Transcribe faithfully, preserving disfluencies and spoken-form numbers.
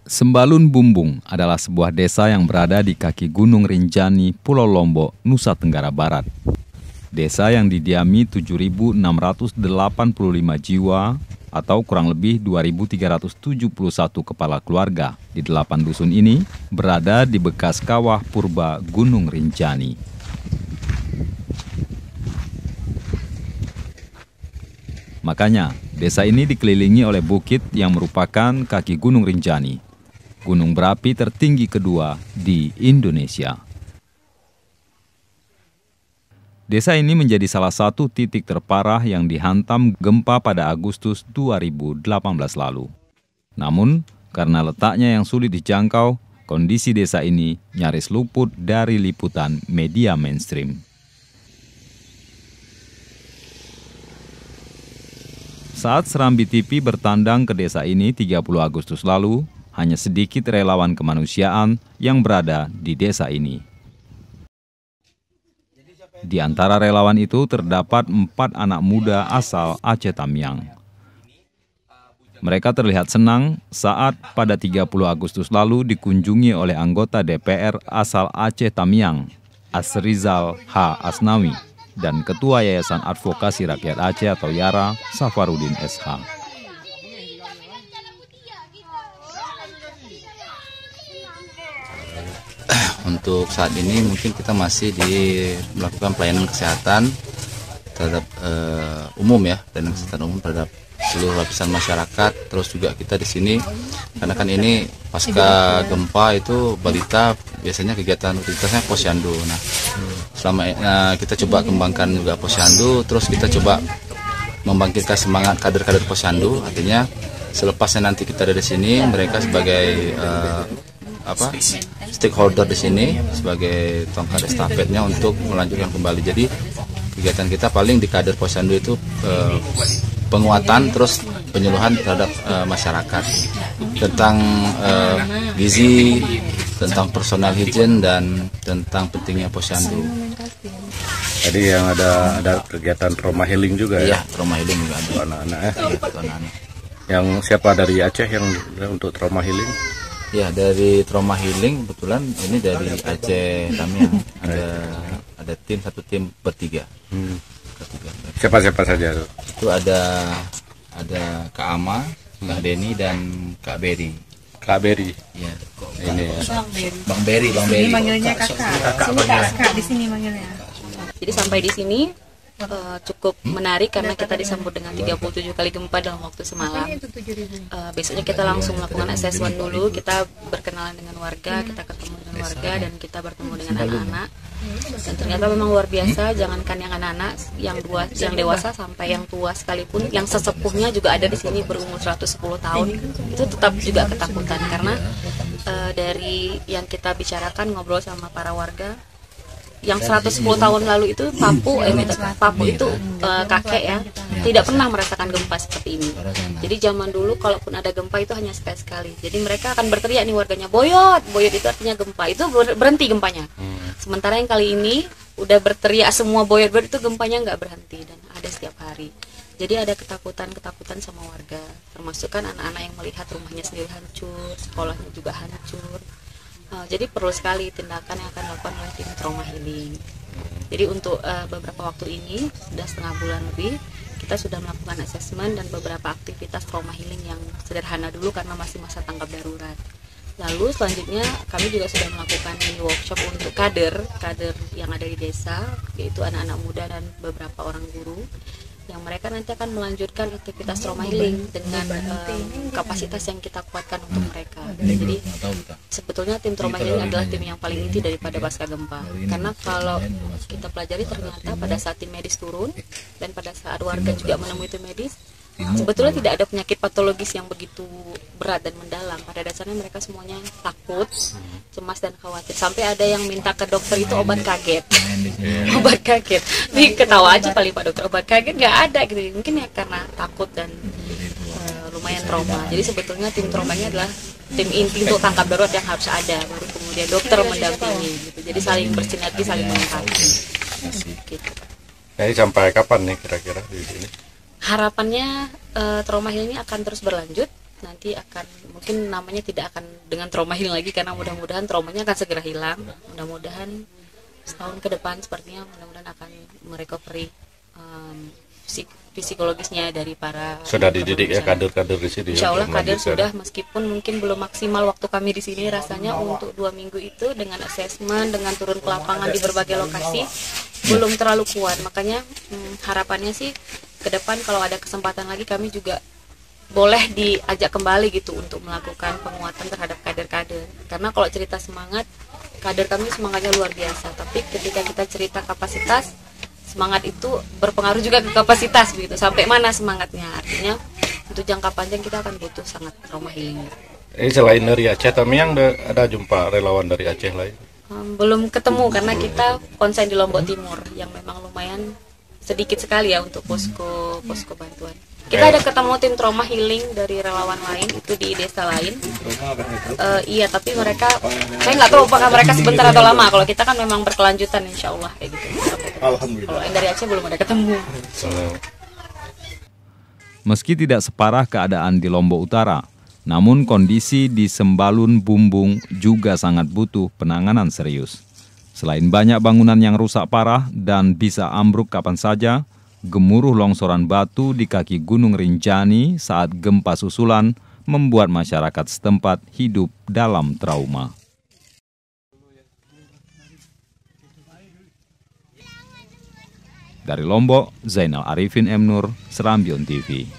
Sembalun Bumbung adalah sebuah desa yang berada di kaki Gunung Rinjani, Pulau Lombok, Nusa Tenggara Barat. Desa yang didiami tujuh ribu enam ratus delapan puluh lima jiwa atau kurang lebih dua ribu tiga ratus tujuh puluh satu kepala keluarga di delapan dusun ini berada di bekas kawah purba Gunung Rinjani. Makanya, desa ini dikelilingi oleh bukit yang merupakan kaki Gunung Rinjani, gunung berapi tertinggi kedua di Indonesia. Desa ini menjadi salah satu titik terparah yang dihantam gempa pada Agustus dua ribu delapan belas lalu. Namun, karena letaknya yang sulit dijangkau, kondisi desa ini nyaris luput dari liputan media mainstream. Saat Serambi T V bertandang ke desa ini tiga puluh Agustus lalu, hanya sedikit relawan kemanusiaan yang berada di desa ini. Di antara relawan itu terdapat empat anak muda asal Aceh Tamiang. Mereka terlihat senang saat pada tiga puluh Agustus lalu dikunjungi oleh anggota D P R asal Aceh Tamiang, Asrizal H. Asnawi, dan Ketua Yayasan Advokasi Rakyat Aceh atau YARA, Safarudin S H. Untuk saat ini mungkin kita masih di melakukan pelayanan kesehatan terhadap uh, umum ya, pelayanan kesehatan umum terhadap seluruh lapisan masyarakat. Terus juga kita di sini karena kan ini pasca gempa itu balita biasanya kegiatan rutinitasnya posyandu. Nah, selama nah, kita coba kembangkan juga posyandu, terus kita coba membangkitkan semangat kader-kader posyandu. Artinya selepasnya nanti kita ada di sini, mereka sebagai uh, apa stakeholder di sini sebagai tongkat estafetnya untuk melanjutkan kembali. Jadi kegiatan kita paling di kader posyandu itu eh, penguatan terus penyuluhan terhadap eh, masyarakat tentang eh, gizi, tentang personal hygiene dan tentang pentingnya posyandu. Tadi yang ada ada kegiatan trauma healing juga ya? Iya, trauma healing juga ada. Anak-anak ya? Iya, anak-anak. Yang siapa dari Aceh yang untuk trauma healing? Ya, dari trauma healing kebetulan ini dari Aceh Tamiang. Ada ada tim satu tim bertiga. Hmm. Bertiga. Siapa-siapa saja tuh? Itu ada ada Kak Ama, Kak Deni dan Kak Beri. Kak Beri. Ya. Ini ya. Bang Beri, Bang Beri. Ini manggilnya kakak. Sini kakak di sini manggilnya. Jadi sampai di sini Uh, cukup menarik karena kita disambut dengan tiga puluh tujuh kali gempa dalam waktu semalam. Uh, besoknya kita langsung melakukan assessment dulu, kita berkenalan dengan warga, kita ketemu dengan warga dan kita bertemu dengan anak-anak. Dan ternyata memang luar biasa, jangankan yang anak-anak, yang dua, yang dewasa sampai yang tua sekalipun, yang sesepuhnya juga ada di sini berumur seratus sepuluh tahun, itu tetap juga ketakutan karena uh, dari yang kita bicarakan ngobrol sama para warga. Yang seratus sepuluh tahun lalu itu Papu, eh, Papu itu uh, kakek ya, tidak pernah merasakan gempa seperti ini. Jadi zaman dulu kalaupun ada gempa itu hanya sekali-sekali. Jadi mereka akan berteriak nih warganya, boyot, boyot itu artinya gempa, itu berhenti gempanya. Sementara yang kali ini udah berteriak semua boyot, boyot itu gempanya nggak berhenti dan ada setiap hari. Jadi ada ketakutan-ketakutan sama warga, termasuk kan anak-anak yang melihat rumahnya sendiri hancur, sekolahnya juga hancur. Uh, jadi perlu sekali tindakan yang akan dilakukan oleh tim trauma healing. Jadi untuk uh, beberapa waktu ini sudah setengah bulan lebih kita sudah melakukan asesmen dan beberapa aktivitas trauma healing yang sederhana dulu karena masih masa tanggap darurat. Lalu selanjutnya kami juga sudah melakukan mini workshop untuk kader kader yang ada di desa, yaitu anak-anak muda dan beberapa orang guru, yang mereka nanti akan melanjutkan aktivitas trauma healing dengan uh, kapasitas yang kita kuatkan untuk mereka. Jadi sebetulnya tim trauma healing adalah tim yang paling inti daripada pasca gempa. Karena kalau kita pelajari ternyata pada saat tim medis turun dan pada saat warga juga menemui tim medis, sebetulnya tidak ada penyakit patologis yang begitu berat dan mendalam. Pada dasarnya mereka semuanya takut, cemas dan khawatir. Sampai ada yang minta ke dokter itu obat kaget. Obat kaget. Nih ketawa aja paling Pak Dokter, obat kaget nggak ada gitu. Mungkin ya karena takut dan uh, lumayan trauma. Jadi sebetulnya tim traumanya adalah tim inti untuk tangkap darurat yang harus ada. Baru kemudian dokter mendampingi gitu. Jadi saling bersinergi, saling melengkapi. Gitu. Jadi sampai kapan nih kira-kira di sini? Harapannya uh, trauma healing ini akan terus berlanjut nanti akan mungkin namanya tidak akan dengan trauma healing lagi, karena mudah-mudahan traumanya akan segera hilang. Mudah-mudahan setahun ke depan sepertinya mudah-mudahan akan merecovery um, psik psikologisnya dari para sudah dididik ya kader-kader di sini. Insya Allah ya, kader sudah, meskipun mungkin belum maksimal waktu kami di sini rasanya untuk dua minggu itu dengan assessment, dengan turun ke lapangan di berbagai lokasi belum terlalu kuat. Makanya hmm, harapannya sih ke depan kalau ada kesempatan lagi kami juga boleh diajak kembali gitu untuk melakukan penguatan terhadap kader-kader. Karena kalau cerita semangat, kader kami semangatnya luar biasa. Tapi ketika kita cerita kapasitas, semangat itu berpengaruh juga ke kapasitas begitu. Sampai mana semangatnya? Artinya untuk jangka panjang kita akan butuh sangat trauma healing. Eh selain dari Aceh, Tamiang ada jumpa relawan dari Aceh lain? Um, belum ketemu karena kita konsen di Lombok Timur yang memang lumayan sedikit sekali ya untuk posko posko bantuan. Kita ada ketemu tim trauma healing dari relawan lain itu di desa lain. Uh, iya, tapi mereka saya nggak tahu apakah mereka sebentar atau lama. Kalau kita kan memang berkelanjutan, insya Allah kayak gitu. Alhamdulillah. Kalau yang dari Aceh belum ada ketemu. Meski tidak separah keadaan di Lombok Utara, namun kondisi di Sembalun Bumbung juga sangat butuh penanganan serius. Selain banyak bangunan yang rusak parah dan bisa ambruk kapan saja, gemuruh longsoran batu di kaki Gunung Rinjani saat gempa susulan membuat masyarakat setempat hidup dalam trauma. Dari Lombok, Zainal Arifin M. Nur, Serambion T V.